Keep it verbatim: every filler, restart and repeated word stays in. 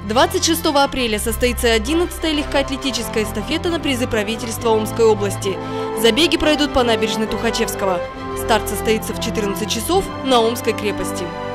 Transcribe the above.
двадцать шестого апреля состоится одиннадцатая легкоатлетическая эстафета на призы правительства Омской области. Забеги пройдут по набережной Тухачевского. Старт состоится в четырнадцать часов на Омской крепости.